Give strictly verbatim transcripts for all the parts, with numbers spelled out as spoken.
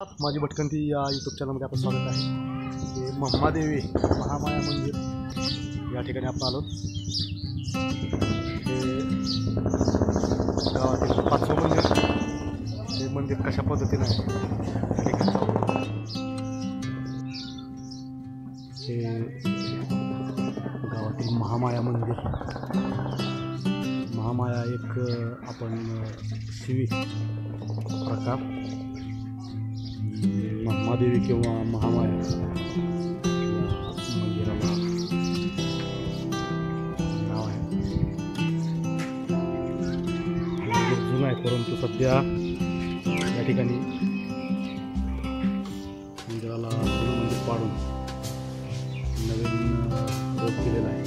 माझी भटकंती या यूट्यूब चॅनलमध्ये आपलं स्वागत आहे. हे म्हादेवी महामाया मंदिर या ठिकाणी आपण आलो. हे गावातील पाचवं मंदिर. हे मंदिर कशा पद्धतीनं आहे त्या ठिकाणी चालू. हे गावातील महामाया मंदिर. महामाया एक आपण शिवी प्रकार महादेवी किंवा महामाया मंदिराला नाव आहे. मंदिर जुनं आहे, परंतु सध्या या ठिकाणी मंदिराला जुनं मंदिर पाडून नवीन रोप केलेला आहे.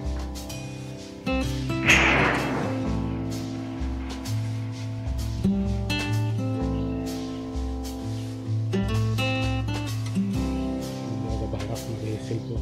शिल्प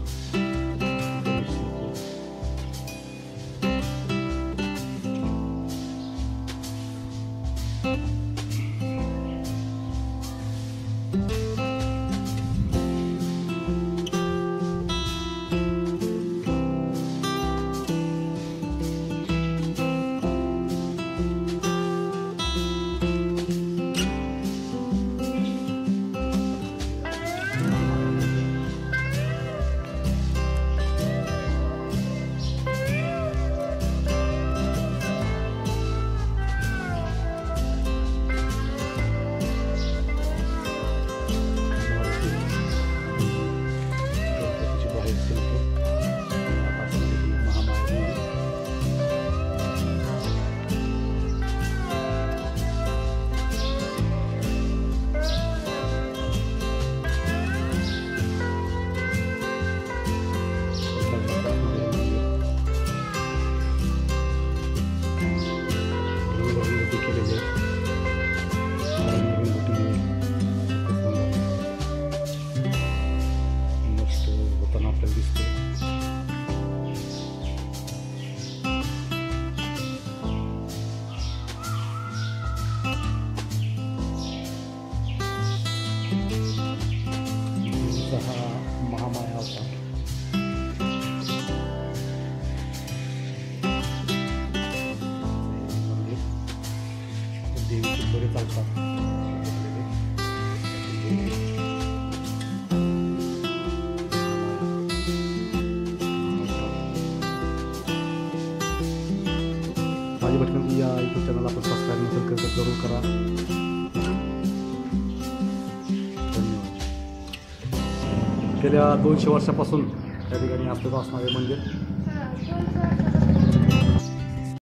हा महामाया होता. देवीचे बरे चालतात. माझी भटकंती या यूट्यूब चॅनल आपण सबस्क्राईब नसेल तर जरूर करा. गेल्या दोनशे वर्षापासून त्या ठिकाणी अस्तित्वात असणारे मंदिर.